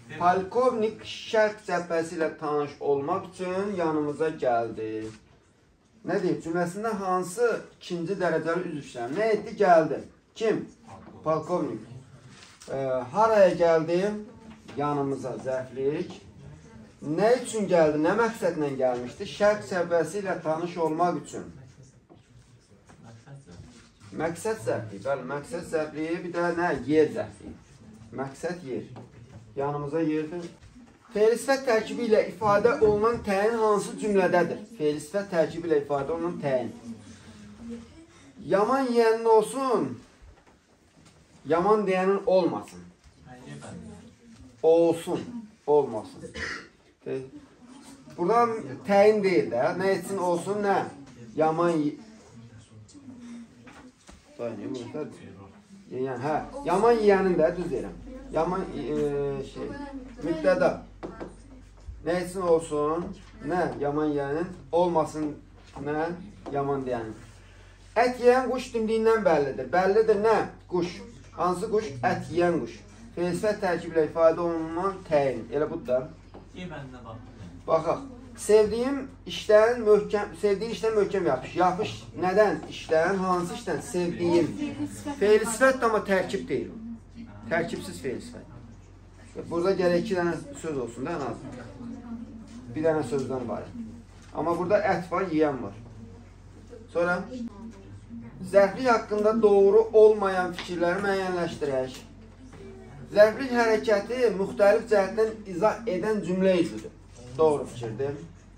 Polkovnik şərq cəbhəsi ilə tanış olmaq üçün yanımıza gəldi. Nə deyib? Cümləsində hansı ikinci dərəcəli üzv işləm? Nə etdi? Gəldi. Kim? Polkovnik. Haraya gəldi? Yanımıza, zərflik. Nə üçün gəldi? Nə məqsədlə gəlmişdi? Şərq cəbhəsi ilə tanış olmaq üçün. Məqsəd zərfliyi. Bəli, məqsəd zərfliyi, bir də nə? Yer zərfliyi. Məqsəd yer. Yanımıza yerdir. Fe'l sifət tərkibi ilə ifadə olunan təyin hansı cümlədədir? Fe'l sifət tərkibi ilə ifadə olunan təyin. Yaman yiyənin olsun, yaman deyənin olmasın. Olsun, olmasın. Burada təyin deyil də. Nə etsin olsun, nə? Yaman yaman yiyənin də düz deyirəm. Yaman müddədə nə etsin olsun, nə yaman yiyənin, olmasın, nə yaman deyənin. Ət yiyən quş dimdiyindən bəllidir. Bəllidir nə? Quş. Hansı quş? Ət yiyən quş. Fe'l sifət tərkibi ilə ifadə olunan təyin. Elə budur da. Baxaq. Sevdiyin işdən möhkəm yapış. Yapış nədən? İşdən, hansı işdən? Sevdiyin. Fe'l sifət amma tərkib deyil. Tərkibsiz fe'l sifət. Burada gərək 2 dənə söz olsun da, ən az. Bir dənə sözdən var. Amma burada ət var, yiyən var. Sonra, zərflik haqqında doğru olmayan fikirləri müəyyənləşdirək. Zərflik hərəkəti müxtəlif cəhətdən izah edən cümlə üzüdür. Doğru fikirdir.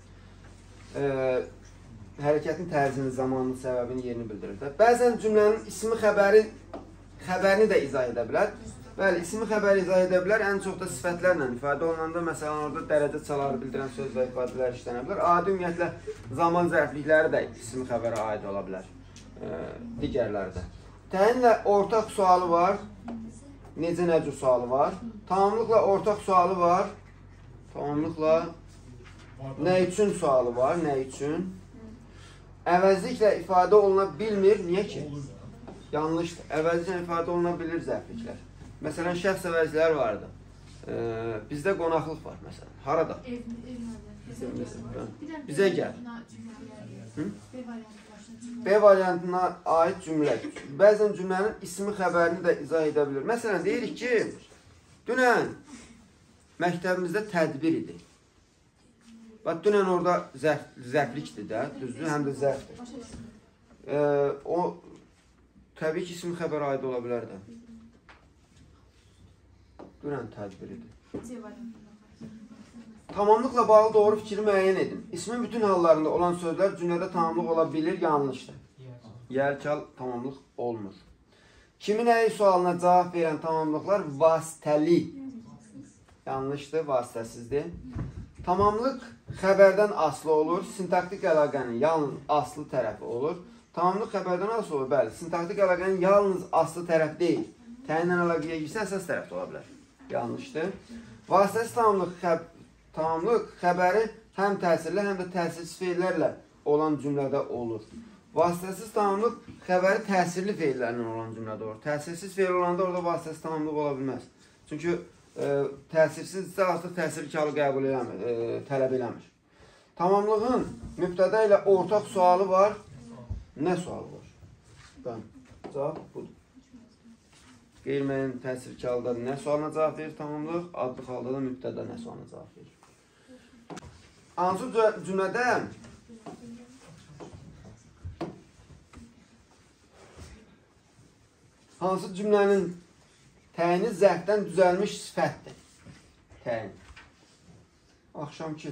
Hərəkətin tərzini, zamanını, səbəbini, yerini bildirir. Bəzən cümlənin ismi xəbərini də izah edə bilər. Bəli, ismi xəbəri izah edə bilər. Ən çox da sifətlərlə ifadə olunanda, məsələn, orada dərəcə çaları bildirən söz və ifadələr işlənə bilər. Adi ümumiyyətlə, zaman zərflikləri də ismi xəbərə aid ola bilər. Digərləri də. Təyinlə ortaq sualı var. Necə nəcür sualı var. Tamamlıqla ortaq sualı var. Tamamlıqla nə üçün sualı var. Nə üçün? Əvəzliklə ifadə oluna bilmir. Niyə ki? Yanlışdır. Əvəzliklə ifadə oluna bilir zərfliklər. Məsələn, şəxs əvəzlər vardı. Bizdə qonaqlıq var, məsələn. Harada? Bizə gəl. B variantına aid cümlə. Bəzən cümlənin ismi xəbərini də izah edə bilir. Məsələn, deyirik ki, dünən məktəbimizdə tədbir idi. Bax, dünən orada zərflikdir də, düzdür, həm də zərfdir. O, təbii ki, ismi xəbər aid ola bilər də. Dünən tədbiridir. Tamamlıqla bağlı doğru fikri müəyyən edin. İsmin bütün hallarında olan sözlər cümlədə tamamlıq ola bilir, yanlışdır. Yelkal tamamlıq olmur. Kimin əyi sualına cavab verən tamamlıqlar vasitəli. Yanlışdır, vasitəsizdir. Tamamlıq xəbərdən asılı olur. Sintaktik əlaqənin yalnız aslı tərəfi olur. Tamamlıq xəbərdən asılı olur. Bəli, sintaktik əlaqənin yalnız aslı tərəf deyil. Təyinlə əlaqəyə girsə, əsas tərəfdə ola bilər. Yanlışdır. Vasitəsiz tamamlıq xəbəri həm təsirli, həm də təsirsiz feillərlə olan cümlədə olur. Vasitəsiz tamamlıq xəbəri təsirli feillərlə olan cümlədə olur. Təsirsiz feil olanda orada vasitəsiz tamamlıq ola bilməz. Çünki təsirsizsə artıq təsirli kalı qəbul tələb eləmir. Tamamlığın mübtədə ilə ortaq sualı var. Nə sualı var? Cavab budur. Qeyri-müəyyən təsirli kalıda nə sualına cavab verir tamamlıq? Adlı halda da mübtədə nə sualına cavab verir? Hansı cümlədə hansı cümlənin təyini zərfdən düzəlmiş sifətdir? Təyin. Axşamki.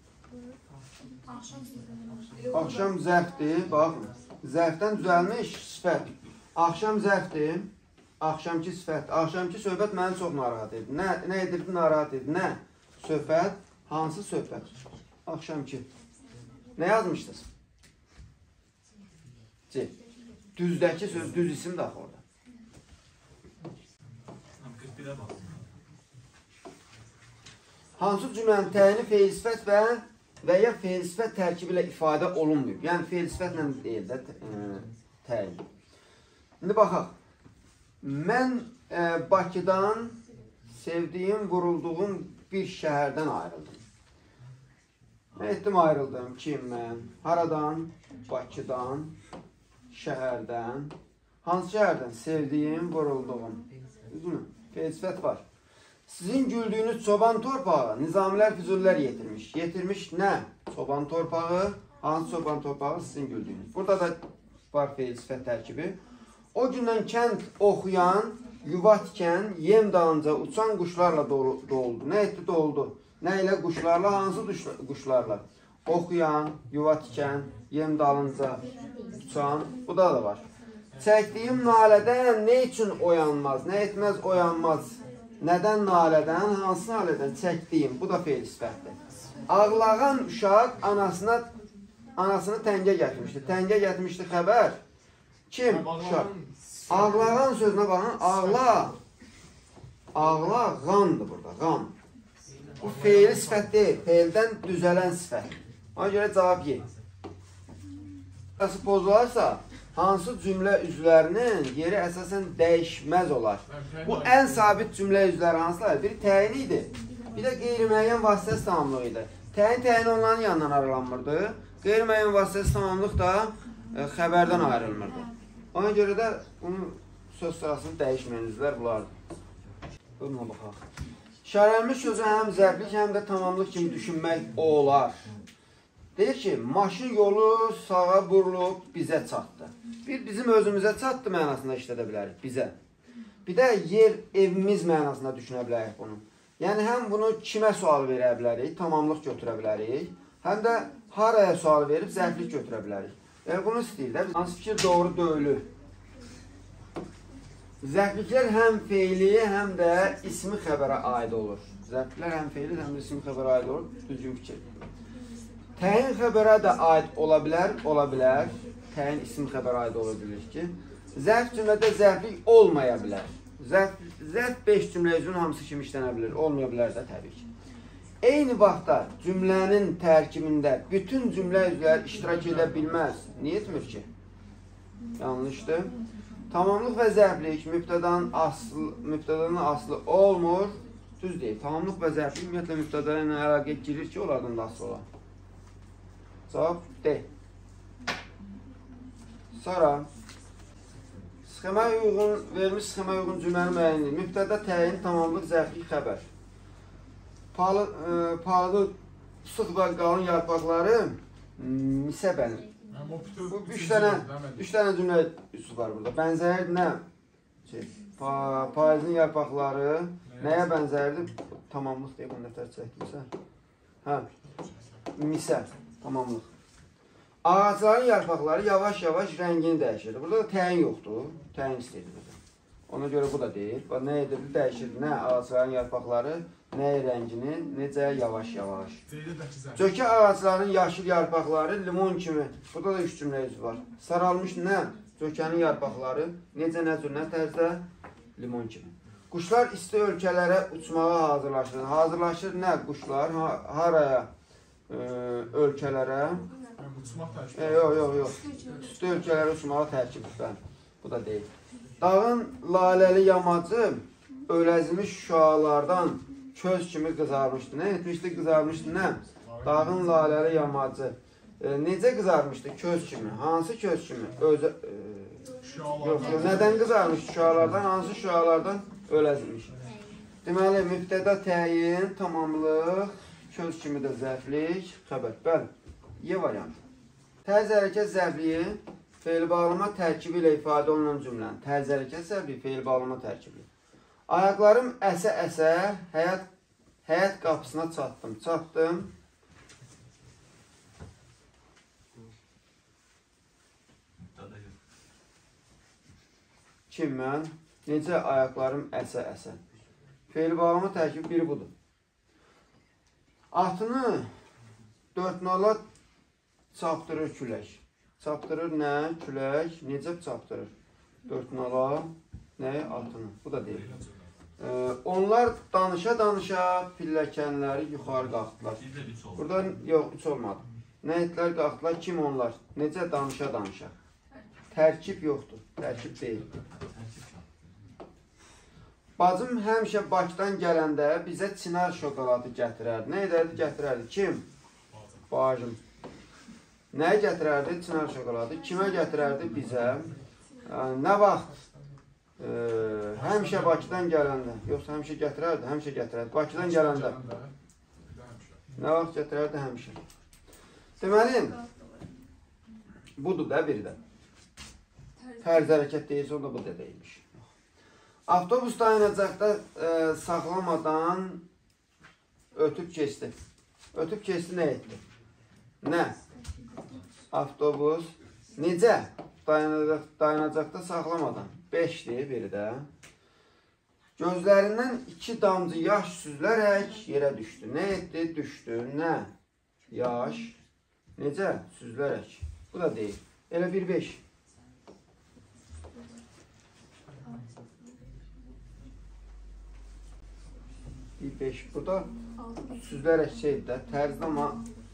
Axşam zərfdir. Baxın. Zərfdən düzəlmiş sifət. Axşam zərfdir. Axşamki sifət. Axşamki söhbət məni çox narahat edir. Nə edirdi? Narahat edir. Nə? Söhbət. Hansı söhbət? Axşamki. Nə yazmışdınız? C. Düzdəki söz, düz isim daxil orada. Hansı cümlənin təyini fe'l sifət və ya fe'l sifət tərkibi ilə ifadə olunmuyor. Yəni fe'l sifətlə deyil də təyin. İndi baxaq. Mən Bakıdan Sevdiyim, vurulduğum bir şəhərdən ayrıldım. Nə etdim, ayrıldım? Kim mən? Haradan? Bakıdan, şəhərdən. Hansı şəhərdən? Sevdiyim, vurulduğum. Düzdürmü? Feil-sifət var. Sizin güldüyünüz çoban torpağı Nizamilər, Füzulilər yetirmiş. Yetirmiş nə? Çoban torpağı. Hansı çoban torpağı? Sizin güldüyünüz. Burada da var feil-sifət tərkibi. O gündən kənd oxuyan, yuva tikən, yem dalınca uçan quşlarla doldu. Nə etdi? Doldu. Nə ilə? Quşlarla. Hansı quşlarla? Oxuyan, yuva tikən, yem dalınca uçan. Bu da var. Çəkdiyim nalədən nə üçün oyanmaz? Nə etməz? Oyanmaz. Nədən nalədən? Hansı nalədən? Çəkdiyim. Bu da feil-sifətdir. Ağlağan uşaq anasını təngə gətirmişdi. Təngə gətirmişdi xəbər. Kim? Uşaq. Ağlağan sözünə baxın. Ağlağandır burada. Qan. Bu feili sifət deyil. Feildən düzələn sifət. Ona görə cavab ye. Əsas pozularsa, hansı cümlə üzvlərinin yeri əsasən dəyişməz olar. Bu ən sabit cümlə üzvləri hansılar? Biri təyin idi. Bir də qeyri-müəyyən vasitəsi tamamlıq idi. Təyin onların yanından aralanmırdı. Qeyri-müəyyən vasitəsi tamamlıq da xəbərdən ayrılmırdı. Ona görə də bunun söz sırasını dəyişməyən üzvlər bulardır. Buna baxaq. İşarəlmiş sözü həm zərflik, həm də tamamlıq kimi düşünmək olar. Deyir ki, maşın yolu sağa burulub bizə çatdı. Bizim özümüzə çatdı mənasında işlədə bilərik, bizə. Bir də yer, evimiz mənasında düşünə bilərik bunu. Yəni, həm bunu kimə sual verə bilərik, tamamlıq götürə bilərik, həm də haraya sual verib zərflik götürə bilərik. Bunu istəyir də, hansı fikir doğru döyülür. Zərfliklər həm feili, həm də ismi xəbərə aid olur. Zərfliklər həm feili, həm də ismi xəbərə aid olur. Düzgün fikir. Təyin xəbərə də aid ola bilər. Təyin isim xəbərə aid ola bilir ki, zərf cümlədə zərflik olmaya bilər. Zərf 5 cümlə üzrün hamısı kimi işlənə bilir, olmaya bilər də təbii ki. Eyni vaxtda cümlənin tərkibində bütün cümlə üzvləri iştirak edə bilməz. Niyə etmir ki? Yanlışdır. Tamamlıq və zərflik mübtədanın aslı olmur. Düz deyil. Tamamlıq və zərflik ümumiyyətlə mübtəda ilə əlaqə girir ki, onlardan da aslı olan. Cavab D. Sonra verilmiş sxemaya uyğun cümlənin müəyyəni. Mübtəda təyin, tamamlıq, zərflik, xəbər. Pahalı sıx və qalın yarpaqları misə bənir. Bu üç dənə cümlə üstü var burada. Bənzərdir nə? Payızın yarpaqları nəyə bənzərdir? Tamamlıq deyib, onu nəfər çəkdirsə. Hə, misə, tamamlıq. Ağacların yarpaqları yavaş-yavaş rəngini dəyişirdi. Burada da təyin yoxdur. Təyin istəyir burada. Ona görə bu da deyil. Nə edirdi? Dəyişirdi. Nə ağacların yarpaqları, nə rəngini, necə yavaş-yavaş. Cökə ağacların yaşıl yarpaqları limon kimi. Burada da 3 cümlə üzvü var. Saralmış nə? Cökənin yarpaqları necə, nə cür, nə tərzdə? Limon kimi. Quşlar isti ölkələrə uçmağa hazırlaşır. Hazırlaşır nə? Quşlar haraya? Ölkələrə. Yox. İsti ölkələrə uçmağa tərkibdir. Bu da deyil. Dağın laləli yamacı öləzmiş şüalardan köz kimi qızarmışdı. Nə etmişdi? Qızarmışdı. Nə? Dağın laləli yamacı. Necə qızarmışdı? Köz kimi. Hansı köz kimi? Yox. Nədən qızarmış? Şüalardan. Hansı şüalardan? Öləzmiş. Deməli, mübtəda təyin, tamamlıq, köz kimi də zərflik, xəbər. Bəli. Y variantı. Tərz hərəkət zərfliyi feil bağlama tərkibi ilə ifadə olunan cümlənin. Tərz hərəkət zərfliyi feil bağlama tərkibi. Ayaqlarım əsə-əsə həyat qapısına çatdım. Kim mən? Necə ayaqlarım əsə-əsə? Feil bağlama tərkibi biri budur. Atını 4 nala çapdırır külək. Çapdırır nə? Külək. Necə çapdırır? 4 nala nə? Atını. Bu da deyil. Onlar danışa-danışa pilləkənləri yuxarı qalxdılar. Burada yox, 3 olmadı. Nə etdilər? Qalxdılar. Kim onlar? Necə danışa-danışa? Tərkib yoxdur. Tərkib deyil. Bacım həmişə Bakıdan gələndə bizə Çınar şokoladı gətirərdi. Nə edərdi? Gətirərdi. Kim? Bacım. Nəyə gətirərdi? Çınar şokoladı. Kimə gətirərdi? Bizə. Nə vaxt? Həmişə Bakıdan gələndə. Yoxsa həmişə gətirərdi? Həmişə gətirərdi. Bakıdan gələndə. Nə vaxt gətirərdi? Həmişə. Deməli, budur da bir də. Tərz hərəkət deyilsə, o da bu da deyilmiş. Avtobus dayanacaqda saxlamadan ötüb keçdi. Ötüb keçdi nə etdi? Nə? Avtobus necə? Dayanacaqda saxlamadan. 5-dir biri də. Gözlərindən 2 damcı yaş süzülərək yerə düşdü. Nə etdi? Düşdü. Nə? Yaş. Necə? Süzülərək. Bu da deyil. Elə 1-5. 5 burada süzülərək şeydir də, tərzdə amma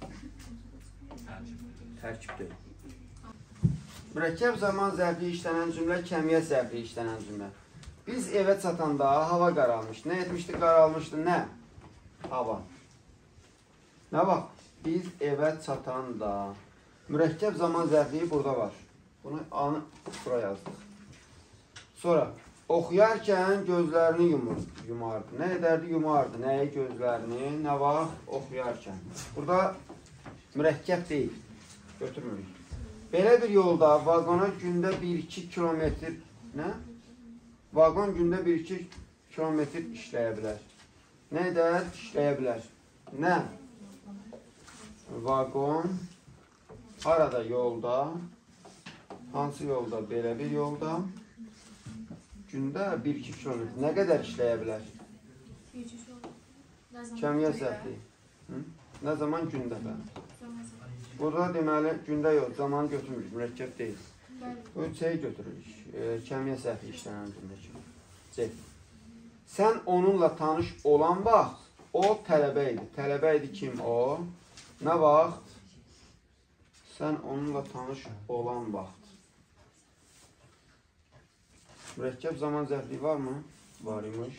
tərkibdir. Mürəkkəb zaman zərfli işlənən cümlə, kəmiyyət zərfli işlənən cümlə. Biz evə çatanda hava qaralmışdı. Nə etmişdi? Qaralmışdı. Nə? Hava. Nə vaxt? Biz evə çatanda. Mürəkkəb zaman zərfliyi burada var. Bunu anı bura yazdıq. Sonra oxuyarkən gözlərini yumardı. Nə edərdi? Yumardı. Nəyi? Gözlərini. Nə vaxt? Oxuyarkən. Burada mürəkkəb deyil. Götürmürük. Belə bir yolda vaqona gündə 1-2 kilometr nə? Vaqon gündə 1-2 kilometr işləyə bilər. Nə edər? İşləyə bilər. Nə? Vaqon arada yolda, hansı yolda? Belə bir yolda gündə 1-2 kilometr. Nə qədər işləyə bilər? Kəmiyyət zərfli. Nə zaman? Gündə. Burada deməli, gündə yox, zamanı götürmürük, mürəkkəb deyil. Bu C-yi götürürük, kəmiyyət zərfli işlənən cümlə kimi. C. Sən onunla tanış olan vaxt, o tələbə idi. Tələbə idi kim o? Nə vaxt? Sən onunla tanış olan vaxt. Mürəkkəb zaman zərfliyi varmı? Var imiş.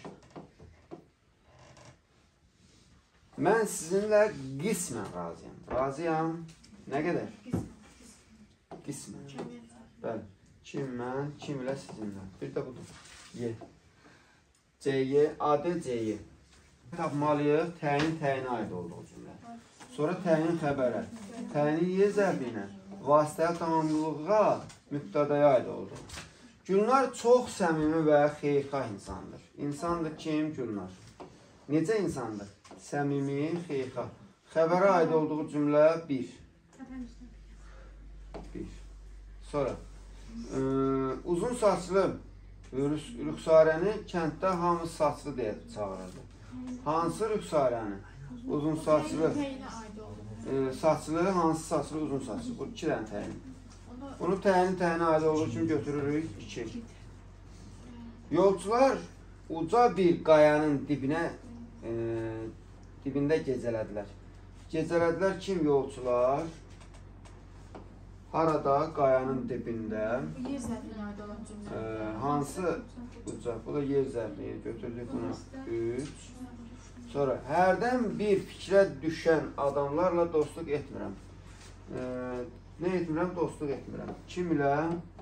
Mən sizinlə qismən razıyam. Razıyam. Nə qədər? Qismən. Bəli. Kim mən, kim ilə sizinlə. Bir də budur. Y. C-yi, adı C-yi. Tapmalıyıq, təyin təyinə aid olduğu cümlə. Sonra təyin xəbərə. Təyini Y zərfi ilə vasitəyə tamamlılığa mübtədəyə aid oldu. Gülnar çox səmimi və xeyirxah insandır. İnsandır kim? Gülnar. Necə insandır? Səmimi, xeyirxah. Xəbərə aid olduğu cümlə 1. 1. Sonra uzun saçlı Rüxsarəni kənddə hamı saçlı deyə çağırırdı. Hansı Rüxsarəni? Uzun saçlı. Saçlı, hansı saçlı, uzun saçlı. Bu 2 dənə təyin. Bunu təyinə aid olduğu üçün götürürük 2. Yolçular uca bir qayanın dibində gecələdilər. Gecələdilər kim yolçular? Harada? Qayanın dibində. Bu yer zərfinə aid olan cümlə. Hansı uca? Bu da yer zərfliyi. Götürdük bunu 3. Sonra hərdən bir fikrə düşən adamlarla dostluq etmirəm. Nə etmirəm? Dostluq etmirəm. Kim ilə?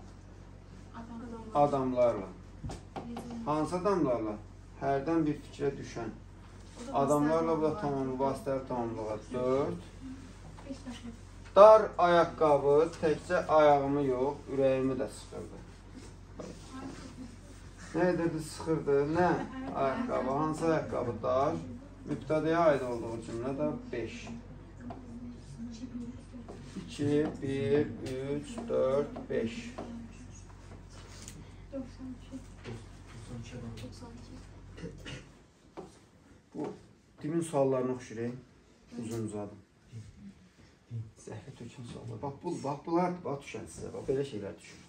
Adamlarla. Hansı adamlarla? Hərdən bir fikrə düşən. Adamlarla bu da tamamlı, vasitəli tamamlığa 4. Dar ayaqqabı təkcə ayağımı yox, ürəyimi də sıxırdı. Nə edirdi? Sıxırdı. Nə? Ayaqqabı. Hansı ayaqqabı? Dar. Mübtədəyə aid olduğu cümlə də 5. 2, 1, 3, 4, 5. 92. Bu dimin suallarını oxşuyur. Uzun uzadım. Zəhri tökün suallar. Bax bunlar düşən sizə. Bax belə şeylər düşür.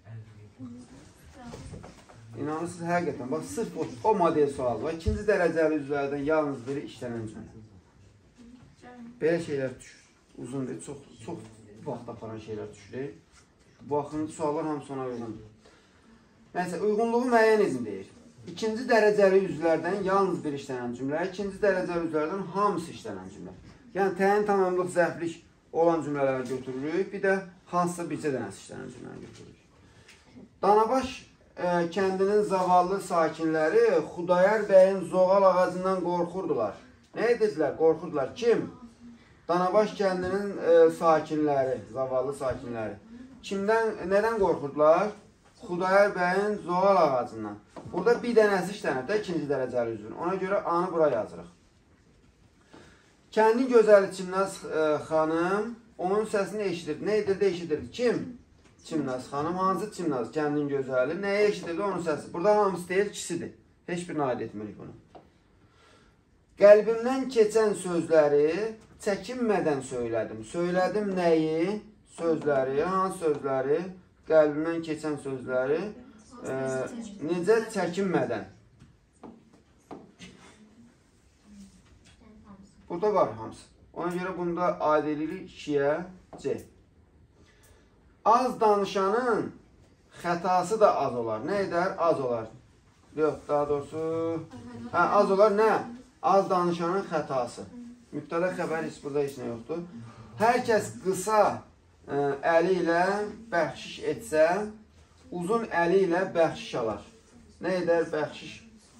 İnanırsınız həqiqətən. Bax sırf o model sual var. 2-ci dərəcəli üzvlərdən yalnız biri işlənən cümlə. Belə şeylər düşür. Uzundur. Çox vaxt aparan şeylər düşür. Bu axırıncı suallar hamısı ona uyğundur. Nəysə, uyğunluğu müəyyən edin deyir. İkinci dərəcəli üzvlərdən yalnız bir işlənən cümlə, ikinci dərəcəli üzvlərdən hamısı işlənən cümlə. Yəni təyin tamamlıq, zərflik olan cümlələri götürürük, bir də hansısa bircə dənəsi işlənən cümləni götürürük. Danabaş kəndinin zavallı sakinləri Xudayar bəyin zoğal ağacından qorxurdular. Nə edirlər? Qorxurdular. Kim? Danabaş kəndinin sakinləri, zavallı sakinləri. Kimdən, nədən qorxurdular? Xudayar bəyin zoğal ağacından. Burada bir dənəsi işlənir də ikinci dərəcəli üzvün. Ona görə A-nı bura yazırıq. Kəndin gözəli Çimnaz xanım onun səsini eşidirdi. Nə edirdi? Eşidirdi. Kim? Çimnaz xanım. Hansı Çimnaz? Kəndin gözəli. Nəyə eşidirdi? Onun səsi. Burada hamısı deyil, ikisidir. Heç birini aid etmirik bunu. Qəlbimdən keçən sözləri çəkinmədən söylədim. Söylədim nəyi? Sözləri. Hansı sözləri? Qəlbimdən keçən sözləri necə çəkinmədən. Burada var hamısı. Ona görə bunda aid edirik 2-yə C. Az danışanın xətası da az olar. Nə edər? Az olar. Yox, daha doğrusu az olar nə? Az danışanın xətası. Mübtədə xəbər heç burada heç nə yoxdur. Hər kəs qısa əli ilə bəxşiş etsə, uzun əli ilə bəxşiş alar. Nə edər? Bəxşiş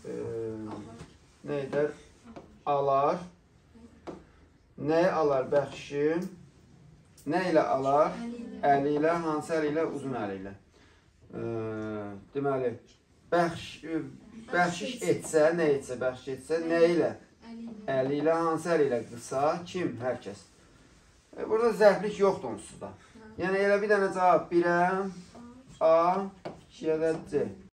nə edər? Alar. Nəyi alar bəxşişi? Nə ilə alar? Əli ilə, hansı əli ilə? Uzun əli ilə. Deməli, bəxşiş etsə, nə etsə, bəxşiş etsə, nə ilə? Əli ilə, hansı əli ilə? Qısa, kim? Hər kəs. Burada zərflik yoxdur onsuz da. Yəni elə bir dənə cavab 1-ə A, 2-yə də C.